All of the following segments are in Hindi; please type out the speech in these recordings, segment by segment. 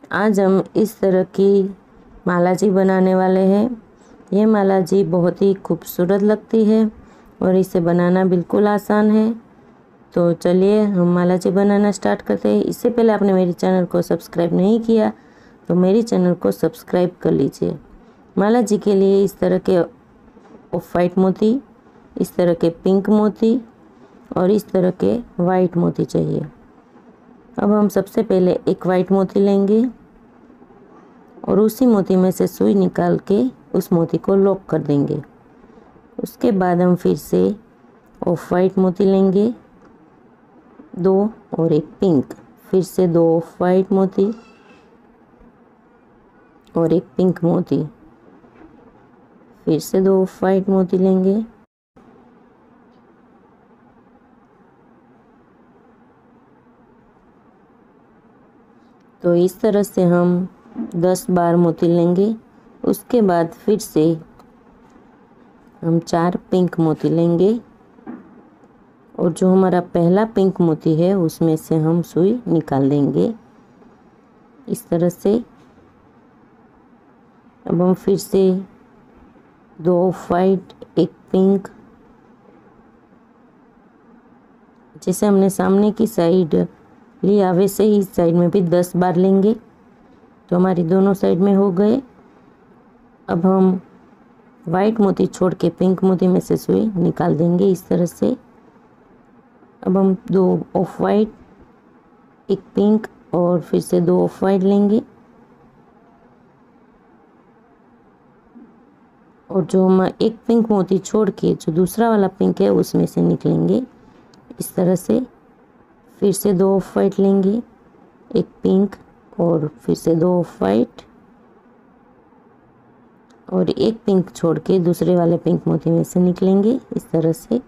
आज हम इस तरह की माला जी बनाने वाले हैं। ये माला जी बहुत ही खूबसूरत लगती है और इसे बनाना बिल्कुल आसान है। तो चलिए हम माला जी बनाना स्टार्ट करते हैं। इससे पहले आपने मेरे चैनल को सब्सक्राइब नहीं किया तो मेरे चैनल को सब्सक्राइब कर लीजिए। माला जी के लिए इस तरह के ऑफ वाइट मोती, इस तरह के पिंक मोती और इस तरह के वाइट मोती चाहिए। अब हम सबसे पहले एक वाइट मोती लेंगे और उसी मोती में से सुई निकाल के उस मोती को लॉक कर देंगे। उसके बाद हम फिर से ऑफ वाइट मोती लेंगे, दो और एक पिंक, फिर से दो ऑफ वाइट मोती और एक पिंक मोती, फिर से दो ऑफ वाइट मोती लेंगे तो इस तरह से हम 10 बार मोती लेंगे। उसके बाद फिर से हम 4 पिंक मोती लेंगे और जो हमारा पहला पिंक मोती है उसमें से हम सुई निकाल देंगे इस तरह से। अब हम फिर से 2 ऑफ वाइट, एक पिंक, जैसे हमने सामने की साइड लिया वैसे ही इस साइड में भी 10 बार लेंगे तो हमारी दोनों साइड में हो गए। अब हम वाइट मोती छोड़ के पिंक मोती में से सुई निकाल देंगे इस तरह से। अब हम 2 ऑफ वाइट, एक पिंक और फिर से 2 ऑफ वाइट लेंगे और जो हम एक पिंक मोती छोड़ के जो दूसरा वाला पिंक है उसमें से निकलेंगे इस तरह से। फिर से 2 ऑफ वाइट लेंगे, एक पिंक और फिर से 2 ऑफ वाइट और एक पिंक छोड़ के दूसरे वाले पिंक मोती में से निकलेंगे इस तरह से।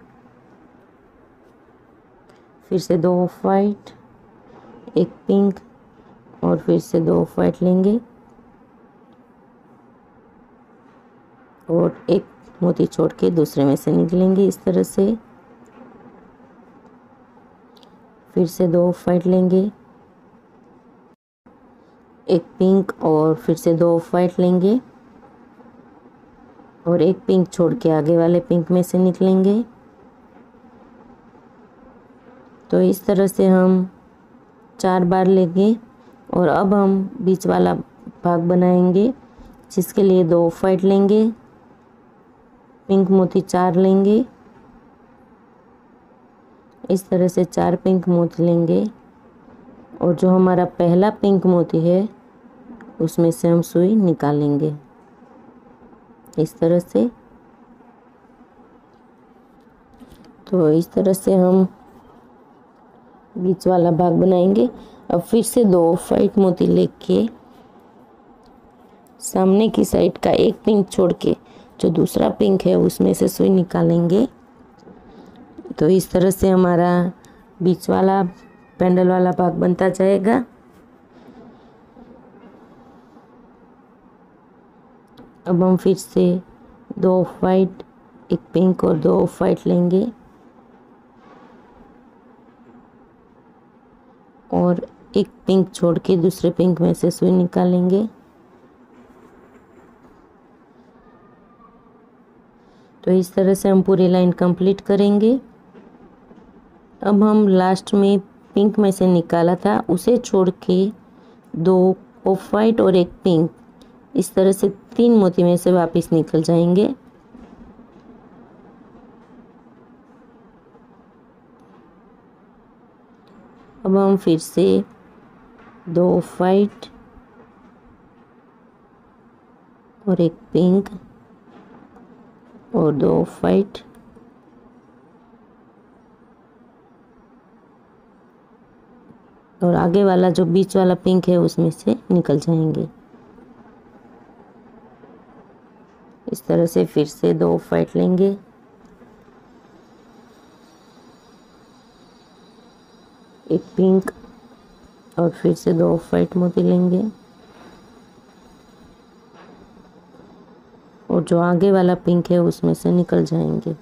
फिर से 2 ऑफ वाइट, एक पिंक और फिर से 2 ऑफ वाइट लेंगे और एक मोती छोड़ के दूसरे में से निकलेंगे इस तरह से। फिर से 2 ऑफ वाइट लेंगे, एक पिंक और फिर से 2 ऑफ वाइट लेंगे और एक पिंक छोड़ के आगे वाले पिंक में से निकलेंगे। तो इस तरह से हम 4 बार लेंगे और अब हम बीच वाला भाग बनाएंगे जिसके लिए 2 ऑफ वाइट लेंगे, पिंक मोती 4 लेंगे, इस तरह से 4 पिंक मोती लेंगे और जो हमारा पहला पिंक मोती है उसमें से हम सुई निकालेंगे इस तरह से। तो इस तरह से हम बीच वाला भाग बनाएंगे। अब फिर से 2 ऑफ वाइट मोती लेके सामने की साइड का एक पिंक छोड़ के जो दूसरा पिंक है उसमें से सुई निकालेंगे। तो इस तरह से हमारा बीच वाला पेंडल वाला भाग बनता जाएगा। अब हम फिर से 2 ऑफ वाइट, एक पिंक और 2 ऑफ वाइट लेंगे और एक पिंक छोड़ के दूसरे पिंक में से सुई निकालेंगे। तो इस तरह से हम पूरी लाइन कंप्लीट करेंगे। अब हम लास्ट में पिंक में से निकाला था उसे छोड़ के 2 ऑफ वाइट और एक पिंक, इस तरह से 3 मोती में से वापस निकल जाएंगे। अब हम फिर से 2 ऑफ वाइट और एक पिंक और 2 ऑफ वाइट और आगे वाला जो बीच वाला पिंक है उसमें से निकल जाएंगे इस तरह से। फिर से 2 ऑफ वाइट लेंगे, एक पिंक और फिर से 2 ऑफ वाइट मोती लेंगे और जो आगे वाला पिंक है उसमें से निकल जाएंगे।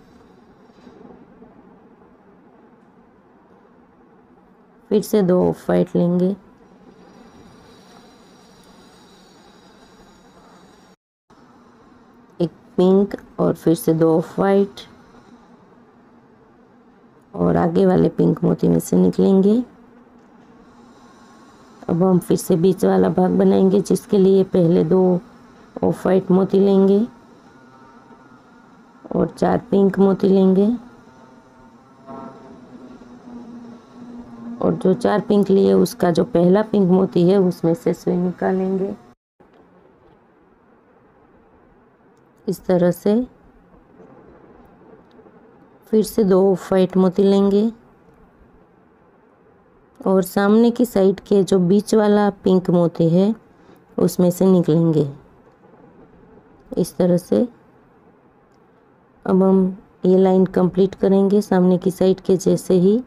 फिर से 2 ऑफ वाइट लेंगे, पिंक और फिर से 2 ऑफ वाइट और आगे वाले पिंक मोती में से निकलेंगे। अब हम फिर से बीच वाला भाग बनाएंगे, जिसके लिए पहले 2 ऑफ वाइट मोती लेंगे और 4 पिंक मोती लेंगे और जो 4 पिंक लिए उसका जो पहला पिंक मोती है उसमें से सुई निकालेंगे इस तरह से। फिर से 2 ऑफ वाइट मोती लेंगे और सामने की साइड के जो बीच वाला पिंक मोती है उसमें से निकलेंगे इस तरह से। अब हम ये लाइन कंप्लीट करेंगे सामने की साइड के जैसे ही।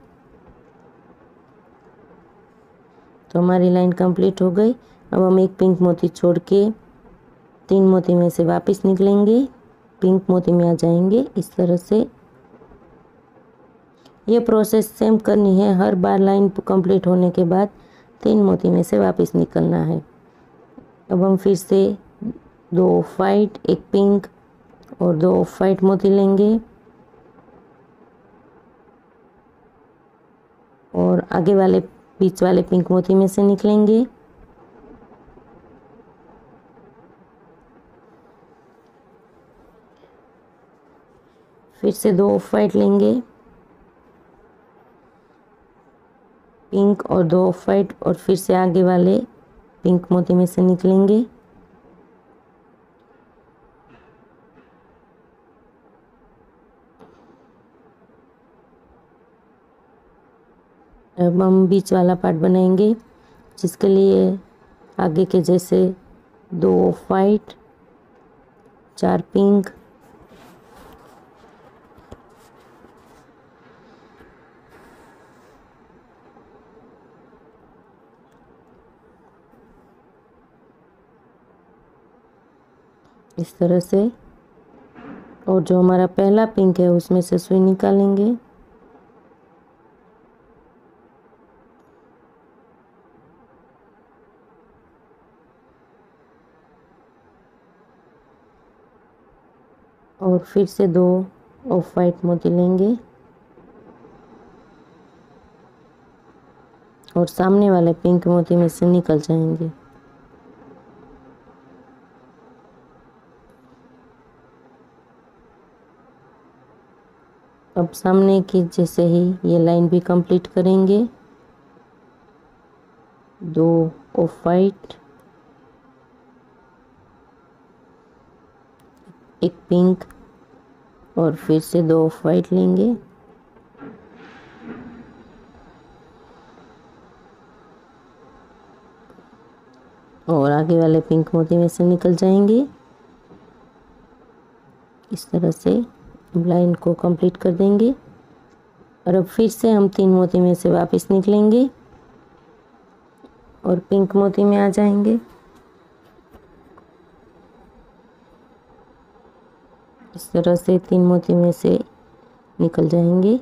तो हमारी लाइन कंप्लीट हो गई। अब हम एक पिंक मोती छोड़ के 3 मोती में से वापस निकलेंगे, पिंक मोती में आ जाएंगे इस तरह से। ये प्रोसेस सेम करनी है, हर बार लाइन कंप्लीट होने के बाद 3 मोती में से वापस निकलना है। अब हम फिर से 2 ऑफ वाइट, एक पिंक और 2 ऑफ वाइट मोती लेंगे और आगे वाले बीच वाले पिंक मोती में से निकलेंगे। फिर से 2 ऑफ वाइट लेंगे, पिंक और 2 ऑफ वाइट और फिर से आगे वाले पिंक मोती में से निकलेंगे। अब हम बीच वाला पार्ट बनाएंगे, जिसके लिए आगे के जैसे 2 ऑफ वाइट, 4 पिंक इस तरह से, और जो हमारा पहला पिंक है उसमें से सुई निकालेंगे। और फिर से 2 ऑफ वाइट मोती लेंगे और सामने वाले पिंक मोती में से निकल जाएंगे। अब सामने की जैसे ही ये लाइन भी कंप्लीट करेंगे। 2 ऑफ वाइट, एक पिंक और फिर से 2 ऑफ वाइट लेंगे और आगे वाले पिंक मोती में से निकल जाएंगे इस तरह से। लाइन को कंप्लीट कर देंगे और अब फिर से हम 3 मोती में से वापस निकलेंगे और पिंक मोती में आ जाएंगे इस तरह से। 3 मोती में से निकल जाएंगे।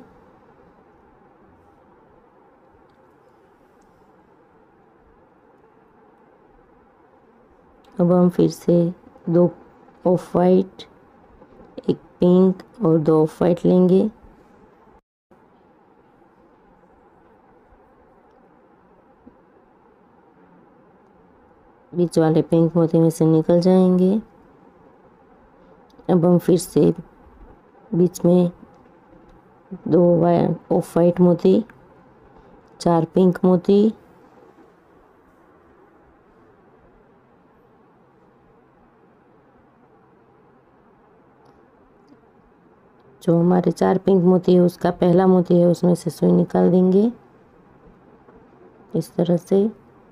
अब हम फिर से 2 ऑफ वाइट, एक पिंक और 2 ऑफ वाइट लेंगे बीच वाले पिंक मोती में से निकल जाएंगे। अब हम फिर से बीच में 2 ऑफ वाइट मोती, 4 पिंक मोती जो हमारे 4 पिंक मोती है उसका पहला मोती है उसमें से सुई निकाल देंगे इस तरह से।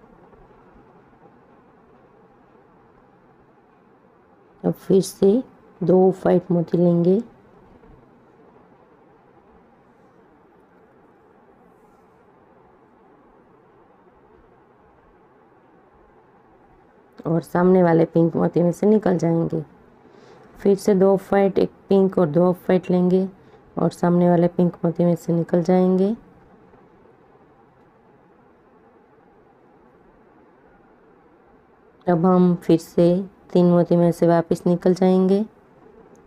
अब फिर से 2 वाइट मोती लेंगे और सामने वाले पिंक मोती में से निकल जाएंगे। फिर से 2 वाइट, एक पिंक और 2 वाइट लेंगे और सामने वाले पिंक मोती में से निकल जाएंगे। अब हम फिर से 3 मोती में से वापस निकल जाएंगे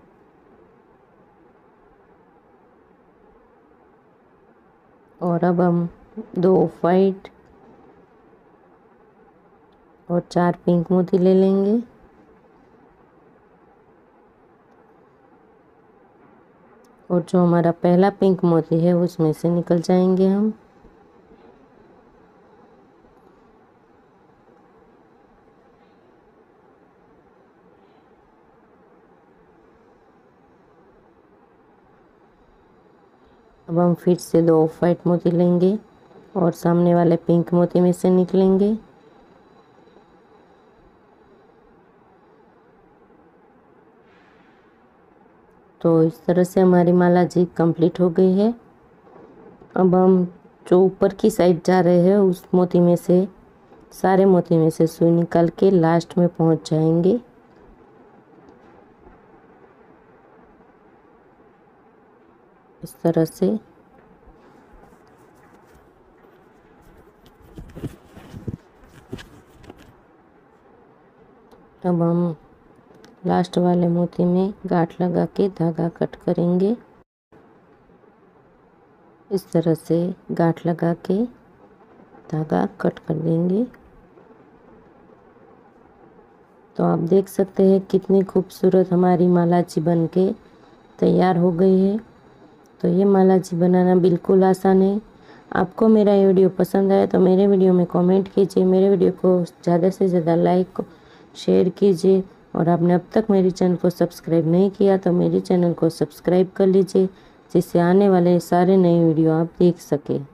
और अब हम 2 वाइट और 4 पिंक मोती ले लेंगे। और जो हमारा पहला पिंक मोती है उसमें से निकल जाएंगे हम। अब हम फिर से 2 वाइट मोती लेंगे और सामने वाले पिंक मोती में से निकलेंगे। तो इस तरह से हमारी माला जी कंप्लीट हो गई है। अब हम जो ऊपर की साइड जा रहे हैं उस मोती में से, सारे मोती में से सुई निकाल के लास्ट में पहुंच जाएंगे। इस तरह से अब हम लास्ट वाले मोती में गांठ लगा के धागा कट करेंगे। इस तरह से गांठ लगा के धागा कट कर देंगे। तो आप देख सकते हैं कितनी खूबसूरत हमारी माला जी बन के तैयार हो गई है। तो ये माला जी बनाना बिल्कुल आसान है। आपको मेरा ये वीडियो पसंद आए तो मेरे वीडियो में कमेंट कीजिए, मेरे वीडियो को ज़्यादा से ज़्यादा लाइक शेयर कीजिए। और आपने अब तक मेरे चैनल को सब्सक्राइब नहीं किया तो मेरे चैनल को सब्सक्राइब कर लीजिए, जिससे आने वाले सारे नए वीडियो आप देख सकें।